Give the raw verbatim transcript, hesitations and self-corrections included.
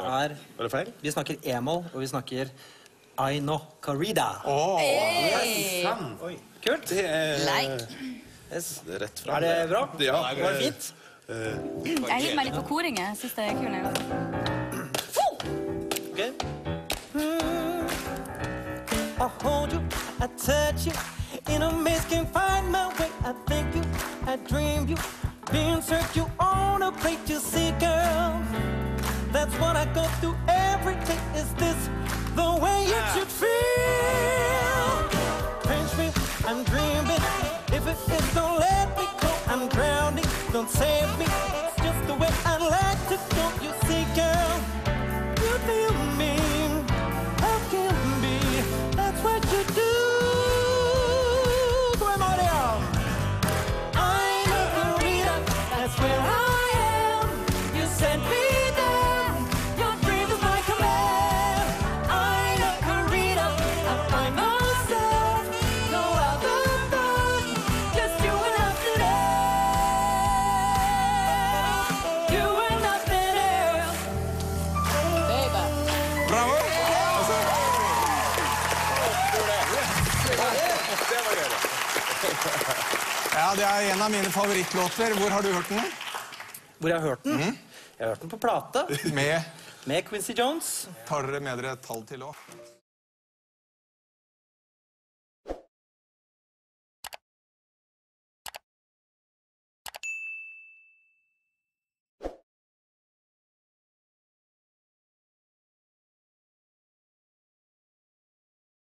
er... Var det feil? Vi snakker e-moll, og vi snakker Aino Corrida. Åh! Hey. Oi, kult. Det er... Like. Yes. Det er rett frem. Er det bra? Ja. Var det fint? Jeg hiver meg litt på koringen. Jeg synes det er kul. Ok. I hold you, I touch you, in a maze can't find my way. I think you, I dream you, being search you on a plate you see, girl. That's what I go through every day. Is this the way it should feel? Pinch me, I'm dreaming. If it is, don't let me go. I'm drowning, don't save me. It's just the way I like to go. You see, girl, you feel me. How can be? That's what you do. Come on down. I'm a Corrida. That's where I am. You sent me there. Your dream is my command. I'm a Corrida. I find myself. No other thought. Just you and nothing else. You and nothing else. Baby. Bravo! Ja, det er en av mine favorittlåter. Hvor har du hørt den? Hvor jeg har hørt den? Jeg har hørt den på plate Med med Quincy Jones. tar dere med dere et tall til også.